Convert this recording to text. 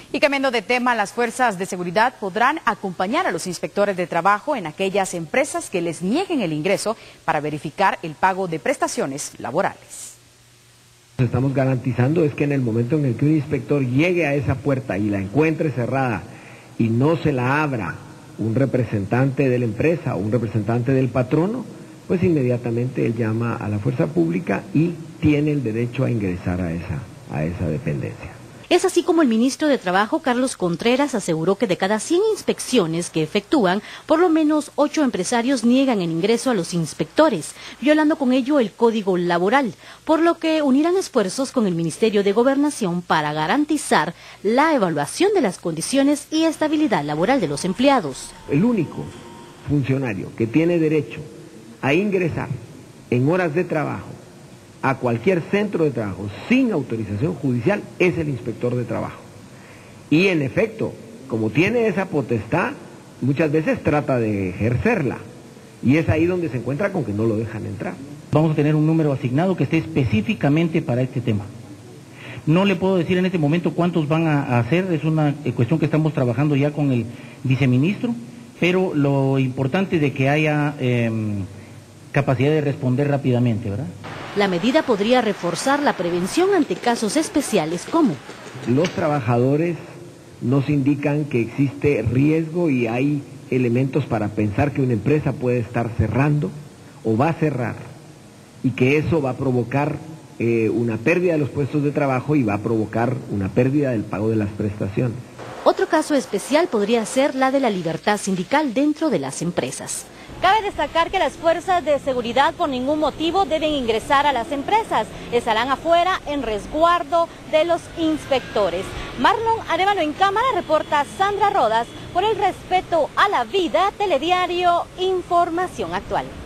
Y cambiando de tema, las fuerzas de seguridad podrán acompañar a los inspectores de trabajo en aquellas empresas que les nieguen el ingreso para verificar el pago de prestaciones laborales. Lo que estamos garantizando es que en el momento en el que un inspector llegue a esa puerta y la encuentre cerrada y no se la abra un representante de la empresa o un representante del patrono, pues inmediatamente él llama a la fuerza pública y tiene el derecho a ingresar a esa dependencia. Es así como el ministro de Trabajo, Carlos Contreras, aseguró que de cada 100 inspecciones que efectúan, por lo menos 8 empresarios niegan el ingreso a los inspectores, violando con ello el Código Laboral, por lo que unirán esfuerzos con el Ministerio de Gobernación para garantizar la evaluación de las condiciones y estabilidad laboral de los empleados. El único funcionario que tiene derecho a ingresar en horas de trabajo a cualquier centro de trabajo sin autorización judicial es el inspector de trabajo. Y en efecto, como tiene esa potestad, muchas veces trata de ejercerla. Y es ahí donde se encuentra con que no lo dejan entrar. Vamos a tener un número asignado que esté específicamente para este tema. No le puedo decir en este momento cuántos van a hacer, es una cuestión que estamos trabajando ya con el viceministro, pero lo importante es de que haya capacidad de responder rápidamente, ¿verdad? La medida podría reforzar la prevención ante casos especiales como: los trabajadores nos indican que existe riesgo y hay elementos para pensar que una empresa puede estar cerrando o va a cerrar y que eso va a provocar una pérdida de los puestos de trabajo y va a provocar una pérdida del pago de las prestaciones. Otro caso especial podría ser la de la libertad sindical dentro de las empresas. Cabe destacar que las fuerzas de seguridad por ningún motivo deben ingresar a las empresas. Estarán afuera en resguardo de los inspectores. Marlon Arevalo en cámara, reporta Sandra Rodas. Por el respeto a la vida, Telediario Información Actual.